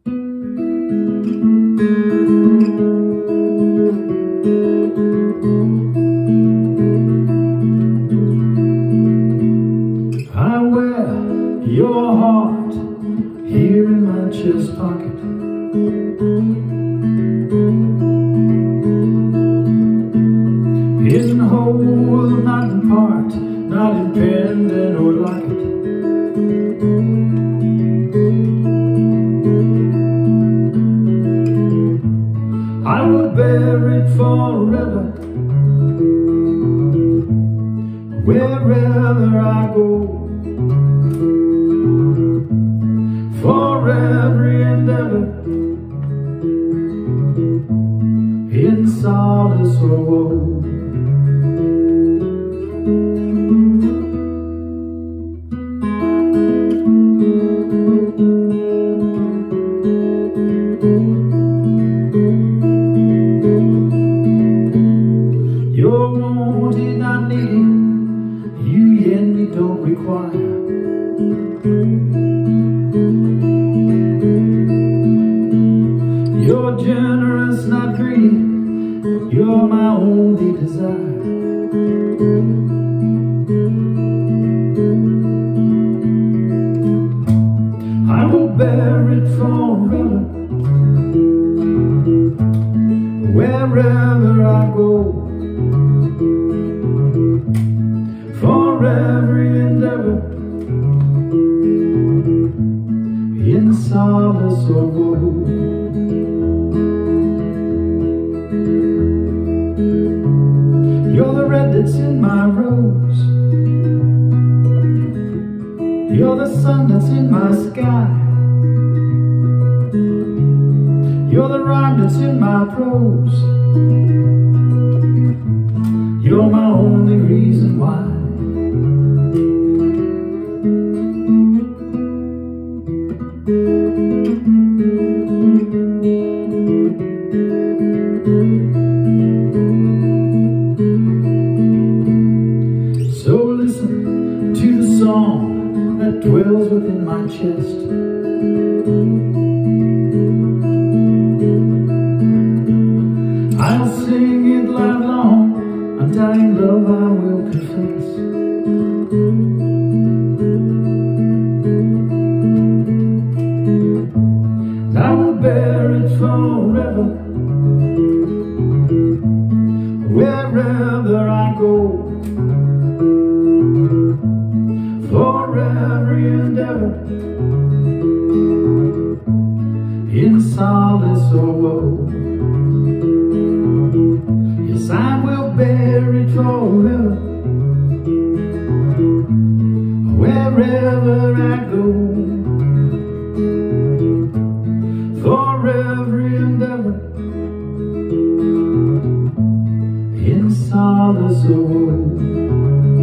I wear your heart here in my chest pocket. In whole, not in part, not in pendant or locket. I will bear it forever, wherever I go, for every endeavor, in solace or woe. You're wanted, not needed, you and me don't require. You're generous, not greedy, you're my only desire. I will bear it forever, wherever I go, for every endeavor, in solace or woe. You're the red that's in my rose, you're the sun that's in my sky, you're the rhyme that's in my prose, you're my only reason why. So listen to the song that dwells within my chest. I'll sing it loud long, undying love I will confess. And I will bear it forever, wherever I go, for every endeavor, in solace or woe. Yes, I will bear it forever, wherever I go, for every endeavor, in solace or woe.